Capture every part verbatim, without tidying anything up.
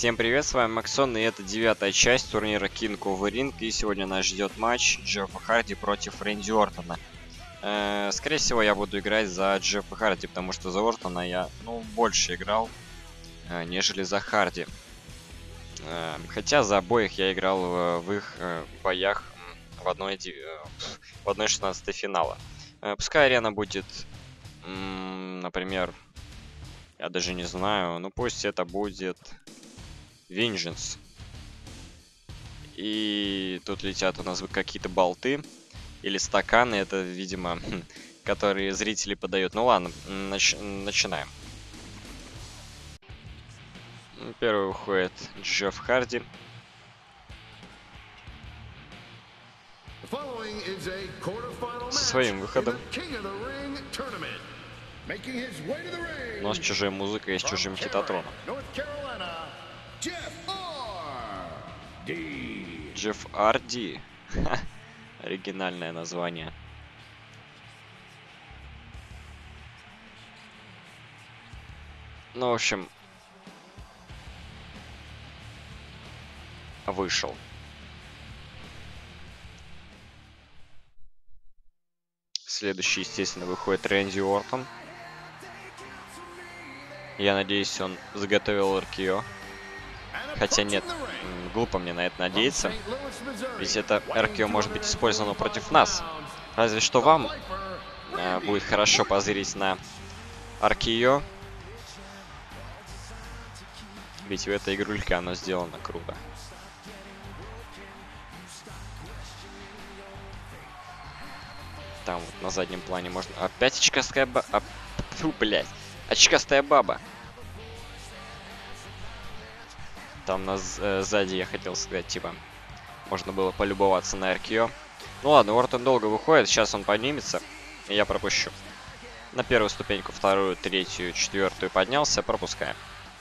Всем привет, с вами Максон, и это девятая часть турнира King of the Ring, и сегодня нас ждет матч Джеффа Харди против Рэнди Ортона. Э, скорее всего, я буду играть за Джеффа Харди, потому что за Ортона я, ну, больше играл, э, нежели за Харди. Э, хотя за обоих я играл в, в их э, боях в одной, э, в одной шестнадцатой финала. Э, пускай арена будет, например, я даже не знаю, ну пусть это будет Vengeance. И тут летят у нас какие-то болты или стаканы, это, видимо, которые зрители подают. Ну ладно, нач начинаем. Первый уходит Джефф Харди. Со своим выходом. Но с чужой музыкой и с чужим хитотроном. Джефф Харди. Оригинальное название. Ну, в общем, вышел. Следующий, естественно, выходит Рэнди Ортон. Я надеюсь, он заготовил эр кей о. Хотя нет, глупо мне на это надеяться. Ведь это эр кей о может быть использовано против нас. Разве что вам э, будет хорошо позырить на эр кей о. Ведь в этой игрульке оно сделано круто. Там вот на заднем плане можно... Опять очкастая баба... А... Фу, блядь. Очкастая баба. Там на э, сзади, я хотел сказать, типа, можно было полюбоваться на эр кей о. Ну ладно, Ортон долго выходит, сейчас он поднимется, и я пропущу. На первую ступеньку, вторую, третью, четвертую поднялся, пропускаем.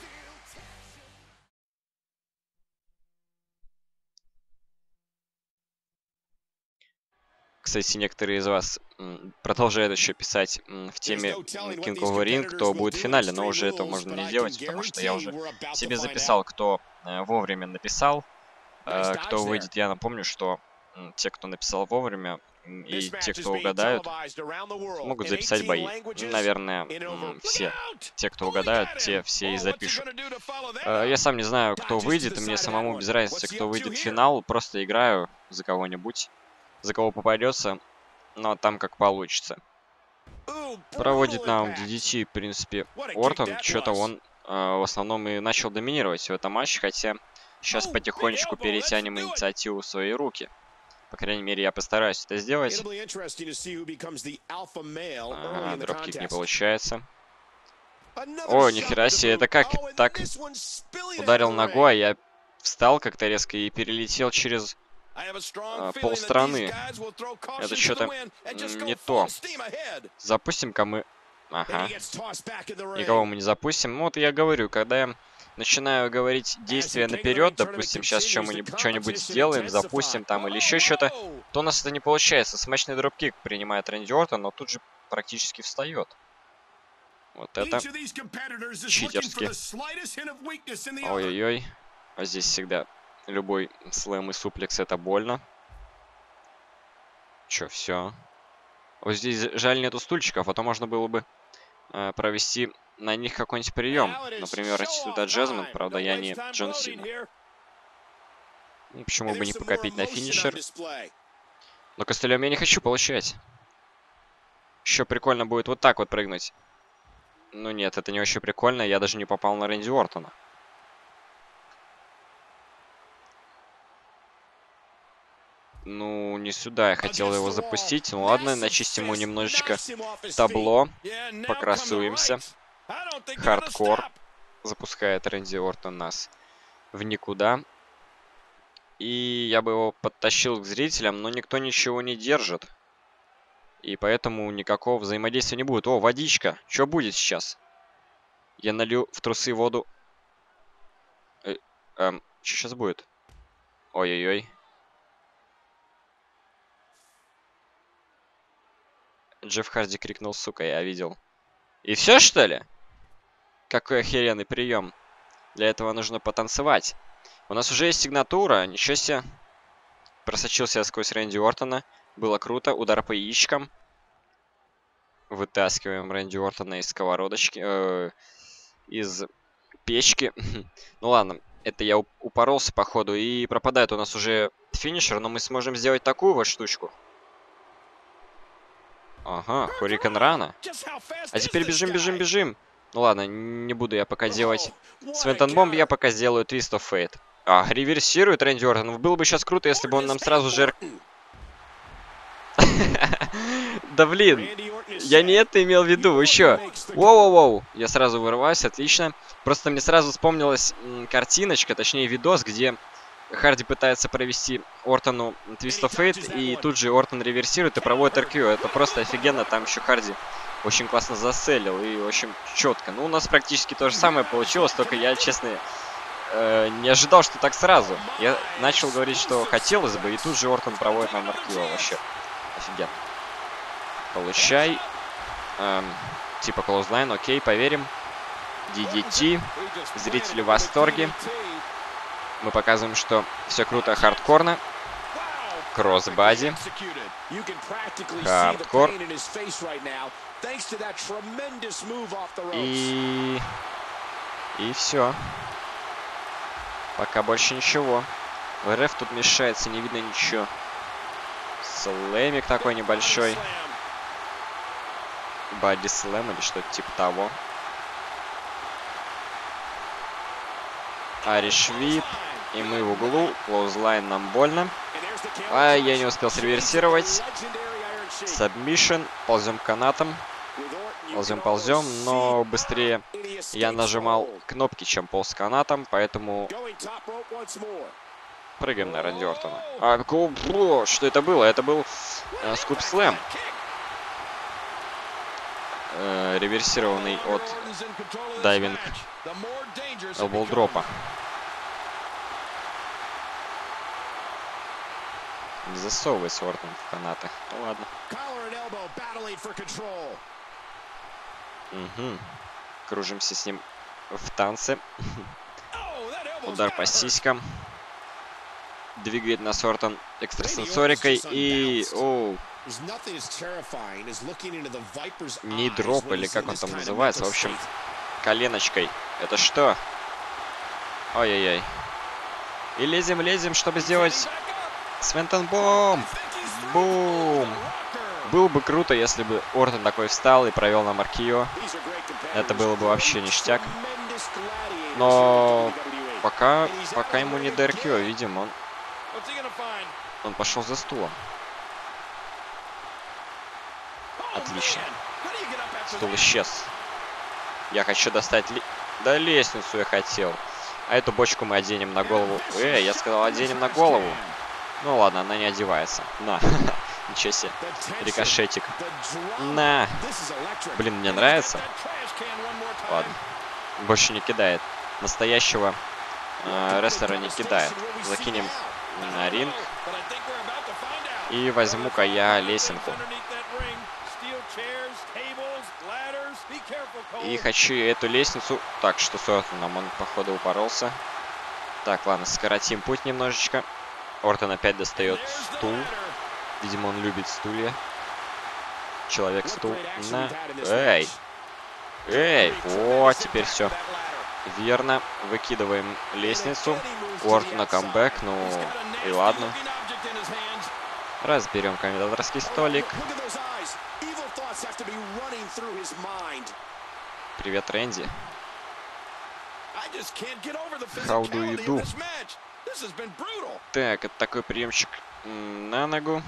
Кстати, некоторые из вас продолжают еще писать в теме King of the Ring, кто будет в финале, но уже этого можно не делать, потому что я уже себе записал, кто э, вовремя написал, э, кто выйдет. Я напомню, что э, те, кто написал вовремя, и те, кто угадают, могут записать бои. Наверное, э, все. Те, кто угадают, те все и запишут. Э, я сам не знаю, кто выйдет, и мне самому без разницы, кто выйдет в финал. Просто играю за кого-нибудь. За кого попадется, но там как получится. Проводит нам ди ди ти, в принципе, Ортон. Что-то он э, в основном и начал доминировать в этом матче, хотя сейчас потихонечку перетянем инициативу в свои руки. По крайней мере, я постараюсь это сделать. А, дропкик не получается. О, нихера себе, это как? Так ударил ногой, а я встал как-то резко и перелетел через... Uh, полстраны. Это что-то не то. Запустим-ка мы... Ага. Никого мы не запустим. Ну, вот я говорю, когда я начинаю говорить действия наперед, допустим, сейчас что-нибудь сделаем, запустим там или еще что-то, то у нас это не получается. Смачный дропкик принимает Рэнди Ортон, но тут же практически встает. Вот это читерски. Ой-ой-ой. А здесь всегда... Любой слэм и суплекс это больно. Чё, все. Вот здесь жаль нету стульчиков, а то можно было бы э, провести на них какой-нибудь прием. Например, сюда Джазмин, правда, я не Джон Сина. Ну, почему бы не покопить на финишер? Но костылем я не хочу получать. Еще прикольно будет вот так вот прыгнуть. Ну нет, это не очень прикольно, я даже не попал на Рэнди Ортона. Ну, не сюда я хотел его запустить. Ну ладно, начистим ему немножечко табло. Покрасуемся. Хардкор. Запускает Рэнди Ортон нас в никуда. И я бы его подтащил к зрителям, но никто ничего не держит. И поэтому никакого взаимодействия не будет. О, водичка. Что будет сейчас? Я налью в трусы воду. Э, эм, что сейчас будет? Ой-ой-ой. Джефф Харди крикнул, сука, я видел. И все, что ли? Какой охеренный прием. Для этого нужно потанцевать. У нас уже есть сигнатура. Ничего себе. Просочился я сквозь Рэнди Ортона. Было круто. Удар по яичкам. Вытаскиваем Рэнди Ортона из сковородочки. Э, из печки. Ну ладно. Это я упоролся, походу. И пропадает у нас уже финишер. Но мы сможем сделать такую вот штучку. Ага, Хурикан Рана. А теперь бежим, бежим, бежим. Ну ладно, не буду я пока делать Свентон Бомб, я пока сделаю Twist of Fate. А, реверсирует Рэнди Ортон. Было бы сейчас круто, если бы он нам сразу же... Да блин, я не это имел в виду, вы чё? Воу-воу-воу, я сразу вырываюсь, отлично. Просто мне сразу вспомнилась картиночка, точнее видос, где Харди пытается провести Ортону Twist of Fate, и тут же Ортон реверсирует и проводит эр кью. Это просто офигенно, там еще Харди очень классно заселил и очень четко. Ну, у нас практически то же самое получилось, только я, честно, э, не ожидал, что так сразу. Я начал говорить, что хотелось бы, и тут же Ортон проводит нам эр кью. Вообще офигенно. Получай. Эм, типа clothesline, окей, поверим. ди ди ти. Зрители в восторге. Мы показываем, что все круто, хардкорно. Кроссбади. Хардкор. И... И все. Пока больше ничего. РФ тут мешается, не видно ничего. Слэмик такой небольшой. Бади слэм или что-то типа того. Ариш Вип. И мы в углу. Клоузлайн нам больно. А я не успел среверсировать. Сабмишн. Ползем канатом. Ползем, ползем. Но быстрее я нажимал кнопки, чем полз канатом. Поэтому прыгаем на Рэнди Ортона. А, о, что это было? Это был э, скуп слэм. Э, реверсированный от дайвинг элбоу-дропа. Не засовывается Ортон в канаты. Ну ладно. Угу. Кружимся с ним в танце. Удар по сиськам. Двигает нас Ортон экстрасенсорикой. И... Оу. Не дроп, или как он там называется. В общем, коленочкой. Это что? Ой-ой-ой. И лезем, лезем, чтобы сделать... Свентон Бомб! Бум! Было бы круто, если бы Ортон такой встал и провел на Маркио. Это было бы вообще ништяк. Но пока, пока ему не до эр кью, видим, он, он пошел за стулом. Отлично. Стул исчез. Я хочу достать... Ли... Да лестницу я хотел. А эту бочку мы оденем на голову. Эй, я сказал, оденем на голову. Ну ладно, она не одевается. На. Ничего себе. Рикошетик. На. Блин, мне нравится. Ладно. Больше не кидает. Настоящего э, рестлера не кидает. Закинем на ринг. И возьму-ка я лесенку. И хочу эту лестницу... Так, что с Ортоном? Он, походу, упоролся. Так, ладно, скоротим путь немножечко. Ортон опять достает стул. Видимо, он любит стулья. Человек-стул. На. Эй! Эй! Вот, теперь все. Верно. Выкидываем лестницу. У Ортона камбэк. Ну, и ладно. Разберем комментаторский столик. Привет, Рэнди. How do you do? Так, это такой приемчик на ногу.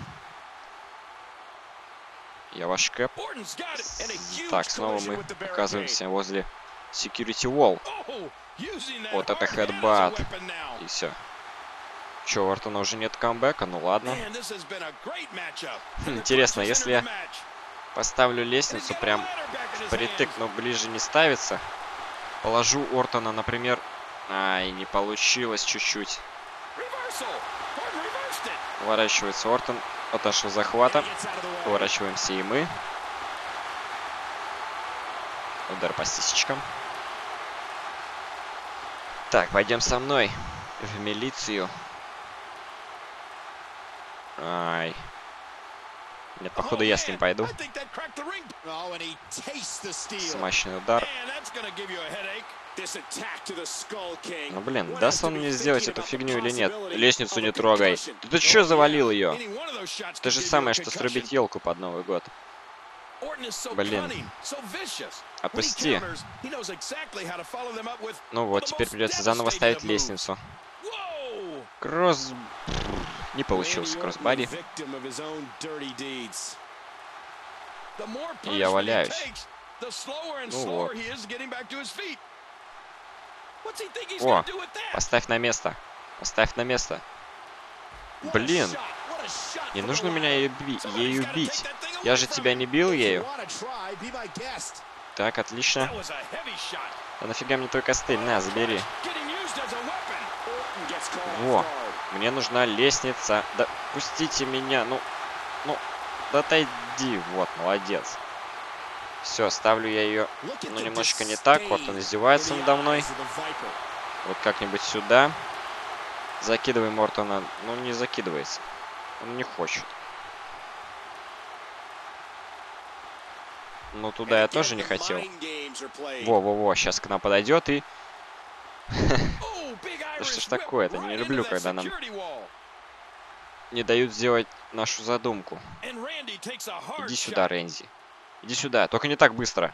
Я ваш кэп. Так, снова мы оказываемся возле security wall. Вот это хедбат. И все. Че, у Ортона уже нет камбэка? Ну ладно. Хм, интересно, если я поставлю лестницу прям впритык, но ближе не ставится. Положу Ортона, например... Ай, не получилось чуть-чуть. Уворачивается Ортон от нашего захвата. Уворачиваемся и мы. Удар по сисечкам. Так, пойдем со мной в милицию. Ай. Нет, походу я с ним пойду. Смачный удар. Ну блин, даст он мне сделать эту фигню или нет? Лестницу не трогай. Ты тут что завалил ее? То же самое, что срубить елку под Новый год. Блин. Отпусти. Ну вот, теперь придется заново ставить лестницу. Кросс... Не получился кроссбади. И я валяюсь. Ну вот. О, поставь на место. Поставь на место. Блин. Не нужно меня ей убить. Я же тебя не бил ею. Так, отлично. Да нафига мне твой костыль? На, забери. Во. Мне нужна лестница. Да пустите меня. Ну, ну, да отойди. Вот, молодец. Все, ставлю я ее, ну, немножечко не так. Вот он издевается надо мной. Вот как-нибудь сюда. Закидывай Мортона. Ну, не закидывается. Он не хочет. Ну, туда я тоже не хотел. Во-во-во, сейчас к нам подойдет и... Да что ж такое-то? Не люблю, когда нам не дают сделать нашу задумку. Иди сюда, Рэнди. Иди сюда, только не так быстро.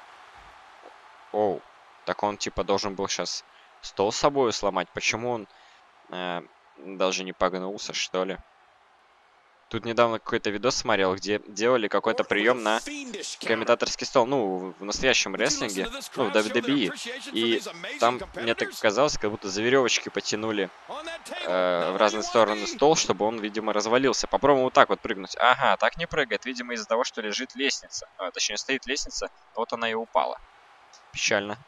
Оу. Так он типа должен был сейчас стол с собой сломать. Почему он э, даже не погнулся, что ли? Тут недавно какой-то видос смотрел, где делали какой-то прием на комментаторский стол. Ну, в настоящем рестлинге, ну, в дабл ю дабл ю и. И там, мне так казалось, как будто за веревочки потянули э, в разные стороны стол, чтобы он, видимо, развалился. Попробуем вот так вот прыгнуть. Ага, так не прыгает. Видимо, из-за того, что лежит лестница. А, точнее, стоит лестница, вот она и упала. Печально.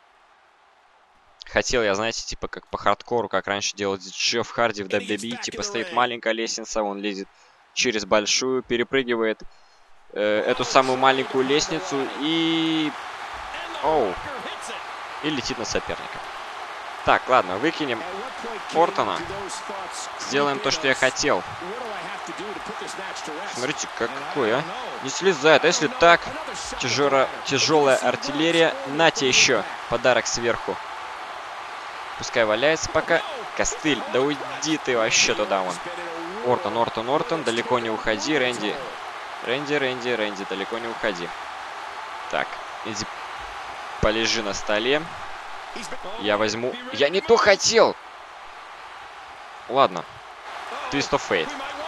Хотел я, знаете, типа, как по хардкору, как раньше делал Джефф Харди в дабл ю дабл ю, типа, стоит маленькая лестница, он лезет через большую, перепрыгивает э, эту самую маленькую лестницу и... Оу. И летит на соперника. Так, ладно, выкинем Ортона. Сделаем то, что я хотел. Смотрите, как какой, а? Не слезает. А если так, тяжелая, тяжелая артиллерия. На тебе еще подарок сверху. Пускай валяется пока. Костыль, да уйди ты вообще туда вон. Ортон, Ортон, Ортон, далеко не уходи, Рэнди. Рэнди, Рэнди, Рэнди, далеко не уходи. Так, иди полежи на столе. Я возьму... Я не то хотел! Ладно. Twist of Fate.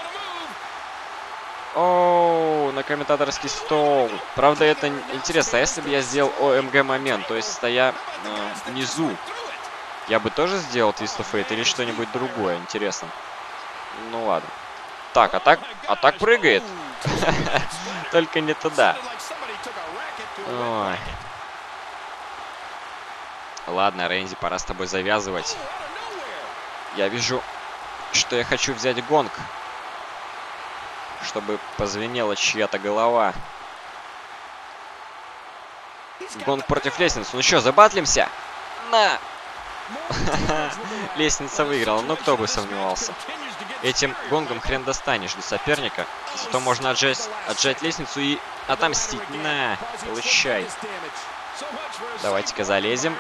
Оу, на комментаторский стол. Правда, это интересно. А если бы я сделал ОМГ момент, то есть стоя э, внизу, я бы тоже сделал Twist of Fate или что-нибудь другое? Интересно. Ну ладно. Так, а так, а так прыгает. Только не туда. Ой. Ладно, Рэнди, пора с тобой завязывать. Я вижу, что я хочу взять гонг, чтобы позвенела чья-то голова. Гонг против лестницы. Ну что, забатлимся? На! Лестница выиграла. Ну, кто бы сомневался. Этим гонгом хрен достанешь до соперника. Зато можно отжать, отжать лестницу и отомстить. На, получай. Давайте-ка залезем.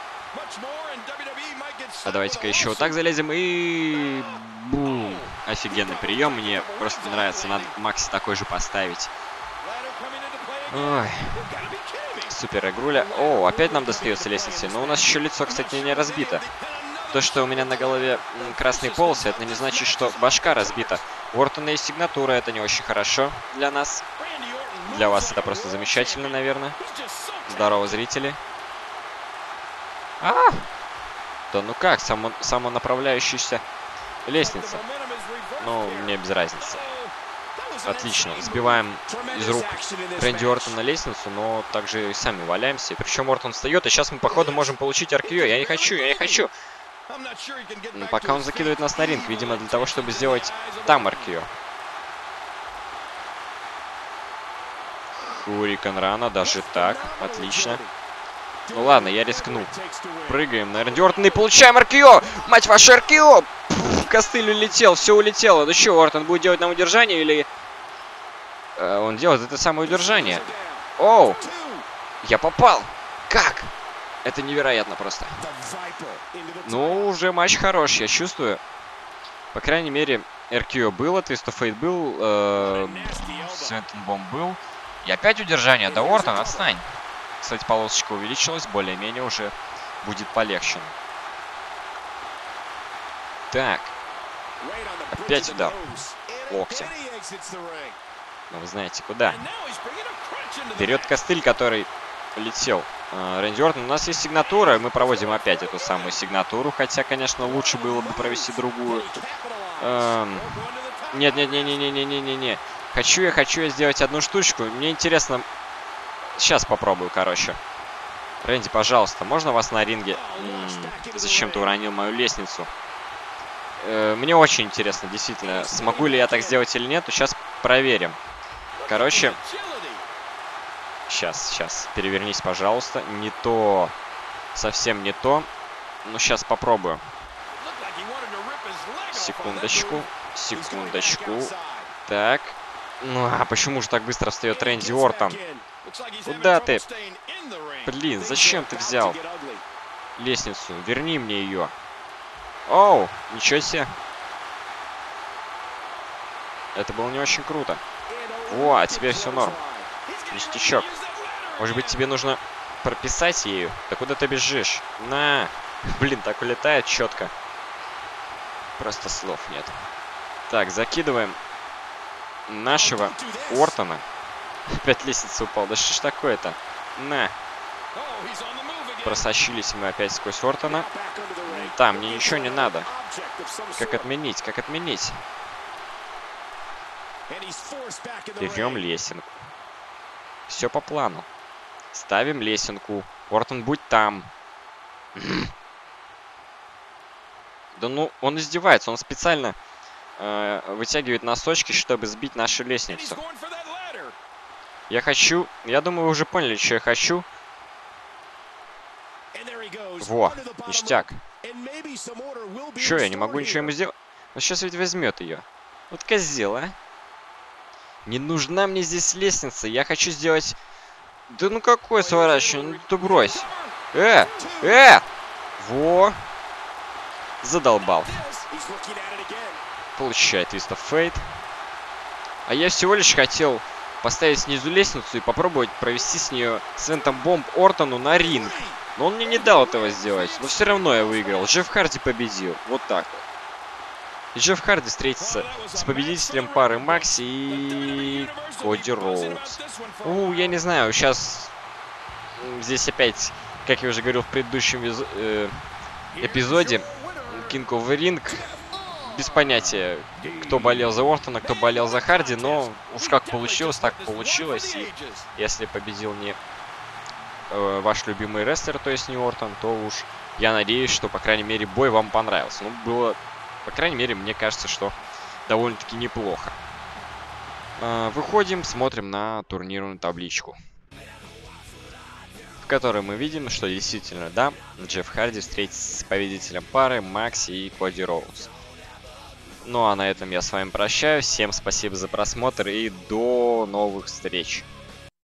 А давайте-ка еще вот так залезем и... Бум. Офигенный прием. Мне просто не нравится. Надо Макси такой же поставить. Ой. Супер игруля. О, опять нам достается лестница. Но у нас еще лицо, кстати, не разбито. То, что у меня на голове красные полосы, это не значит, что башка разбита. У Ортона есть сигнатура, это не очень хорошо для нас. Для вас это просто замечательно, наверное. Здорово, зрители. А! Да ну как, само, самонаправляющаяся лестница. Ну, мне без разницы. Отлично. Сбиваем из рук Рэнди Ортона лестницу, но также и сами валяемся. Причем Ортон встает, и сейчас мы, походу, можем получить ар кью. Я не хочу, я не хочу. Но пока он закидывает нас на ринг, видимо, для того, чтобы сделать там ар кью. Хурикан рана, даже так. Отлично. Ну ладно, я рискну. Прыгаем на Рэнди Ортона и получаем эр кей о! Мать ваша, эр кей о! Пфф, костыль улетел, все улетело. Ну что, Ортон будет делать нам удержание или... Э, он делает это самое удержание. Оу! Я попал! Как? Это невероятно просто. Ну, уже матч хороший, я чувствую. По крайней мере, эр кей о было, Twist of Fate был, э, Swanton Bomb был. И опять удержание. Да, Ортон, отстань. Кстати, полосочка увеличилась, более-менее уже будет полегче. Так. Опять удар. Локтя. Ну, вы знаете, куда. Берет костыль, который летел. Рэнди Ортон, у нас есть сигнатура, мы проводим опять эту самую сигнатуру, хотя, конечно, лучше было бы провести другую. Эм... Нет, нет, нет, нет, нет, нет, нет, нет, нет. Хочу я, хочу я сделать одну штучку. Мне интересно. Сейчас попробую, короче. Рэнди, пожалуйста, можно вас на ринге? М-м, зачем ты уронил мою лестницу? Э, мне очень интересно, действительно, смогу ли я так сделать или нет. Сейчас проверим. Короче. Сейчас, сейчас. Перевернись, пожалуйста. Не то. Совсем не то. Ну, сейчас попробую. Секундочку. Секундочку. Так. Ну, а почему же так быстро встает Рэнди Ортон? Куда ты? Блин, зачем ты взял лестницу? Верни мне ее. Оу, ничего себе. Это было не очень круто. О, а теперь все норм. Ништячок. Может быть, тебе нужно прописать ею? Да куда ты бежишь? На! Блин, так улетает четко. Просто слов нет. Так, закидываем нашего Ортона. Опять лестница упала. Да что ж такое-то? На! Просочились мы опять сквозь Ортона. Там, мне ничего не надо. Как отменить? Как отменить? Берем лесенку. Все по плану. Ставим лесенку. Ортон, будь там. Да ну, он издевается. Он специально э, вытягивает носочки, чтобы сбить нашу лестницу. Я хочу... Я думаю, вы уже поняли, что я хочу. Во, ништяк. Че, я не могу ничего ему сделать? Он сейчас ведь возьмет ее. Вот козел, а. Не нужна мне здесь лестница. Я хочу сделать... Да ну какое сворачивание? Ну ты брось. Э! Э! Во! Задолбал. Получает Twist of Fate. А я всего лишь хотел поставить снизу лестницу и попробовать провести с нее Swanton Bomb Ортону на ринг. Но он мне не дал этого сделать. Но все равно я выиграл. Джефф Харди победил. Вот так вот. И Джефф Харди встретится с победителем пары Макси и Коди Роудс. У, я не знаю, сейчас здесь опять, как я уже говорил в предыдущем э, эпизоде, King of the Ring, без понятия, кто болел за Ортона, кто болел за Харди, но уж как получилось, так получилось. И если победил не э, ваш любимый рестлер, то есть не Ортон, то уж я надеюсь, что, по крайней мере, бой вам понравился. Ну, было... По крайней мере, мне кажется, что довольно-таки неплохо. Э, выходим, смотрим на турнирную табличку, в которой мы видим, что действительно, да, Джефф Харди встретится с победителем пары Макси и Коди Роудс. Ну а на этом я с вами прощаюсь. Всем спасибо за просмотр и до новых встреч.